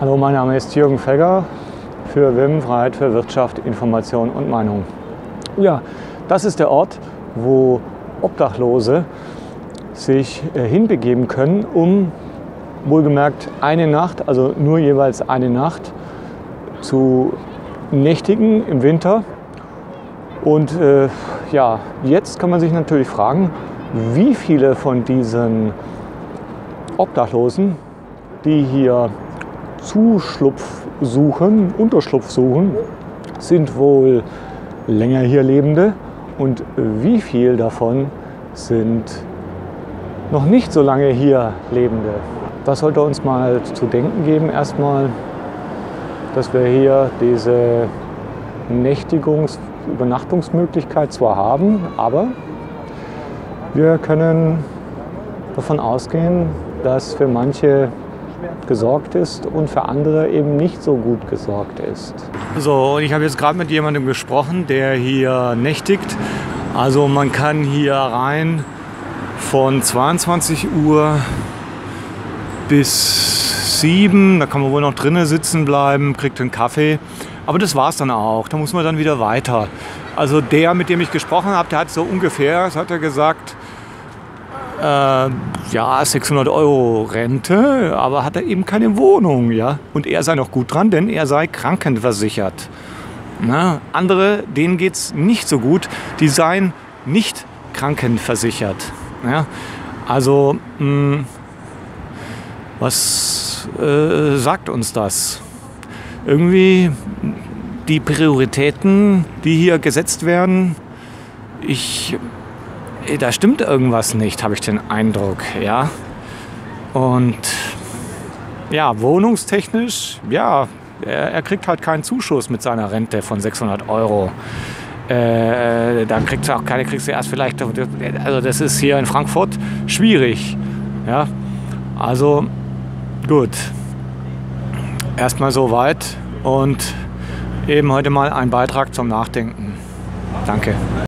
Hallo, mein Name ist Jürgen Fegger für WIM, Freiheit für Wirtschaft, Information und Meinung. Ja, das ist der Ort, wo Obdachlose sich hinbegeben können, um wohlgemerkt eine Nacht, also nur jeweils eine Nacht, zu nächtigen im Winter. Und ja, jetzt kann man sich natürlich fragen, wie viele von diesen Obdachlosen, die hier Zuschlupf suchen, Unterschlupf suchen, sind wohl länger hier Lebende und wie viel davon sind noch nicht so lange hier Lebende. Das sollte uns mal zu denken geben erstmal, dass wir hier diese Übernachtungsmöglichkeit zwar haben, aber wir können davon ausgehen, dass für manche gesorgt ist und für andere eben nicht so gut gesorgt ist. So, und ich habe jetzt gerade mit jemandem gesprochen, der hier nächtigt. Also man kann hier rein von 22 Uhr bis 7, da kann man wohl noch drinnen sitzen bleiben, kriegt einen Kaffee. Aber das war's dann auch, da muss man dann wieder weiter. Also der, mit dem ich gesprochen habe, der hat so ungefähr, das hat er gesagt, ja, 600 € Rente, aber hat er eben keine Wohnung, ja. Und er sei noch gut dran, denn er sei krankenversichert. Na, andere, denen geht's nicht so gut, die seien nicht krankenversichert. Ja. Also, was sagt uns das? Irgendwie die Prioritäten, die hier gesetzt werden, da stimmt irgendwas nicht, habe ich den Eindruck, ja. Und ja, wohnungstechnisch, ja, er kriegt halt keinen Zuschuss mit seiner Rente von 600 €. Dann kriegst du auch keine, kriegst du erst vielleicht, also das ist hier in Frankfurt schwierig, ja. Also gut, erstmal soweit und eben heute mal ein Beitrag zum Nachdenken. Danke.